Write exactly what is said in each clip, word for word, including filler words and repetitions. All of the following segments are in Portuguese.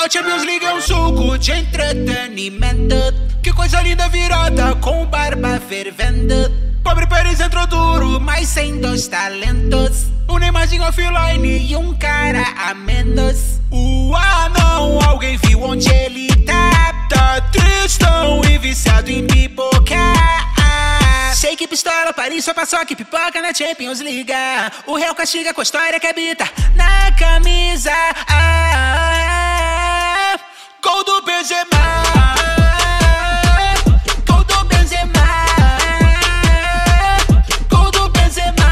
A Champions League é um suco de entretenimento. Que coisa linda virada com barba fervendo. Pobre Paris entrou duro, mas sem dois talentos. Um Neymarzinho offline e um cara a menos. O anão, alguém viu onde ele tá? Tá tristão e viciado em pipocar. Shake, pistola, Paris só passou que pipoca na Champions League. O Real castiga com a história que habita na camisa. Ah, gol do Benzema. Gol do Benzema. Gol do Benzema.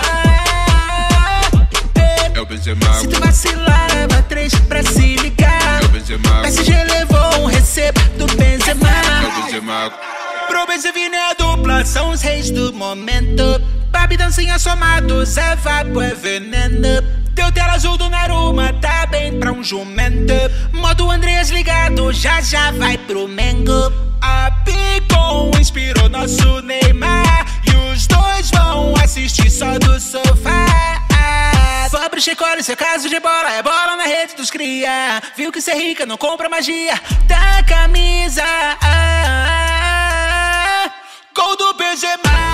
É o Benzema. Se tu vacilar, leva três pra se ligar. É o Benzema. P S G levou um receba do Benzema. É o Benzema. Pro Benzema é a dupla, são os reis do momento. Babi dancinha somados, é vapo, é veneno. Teu tela azul do Naruma tá bem pra um jumento. Modo Andreas ligado, já já vai pro Mengo. A Picon inspirou nosso Neymar. E os dois vão assistir só do sofá. Pobre Checole, seu caso de bola é bola na rede dos cria. Viu que ser rica não compra magia da camisa. Ah, ah, ah, gol do Benzema.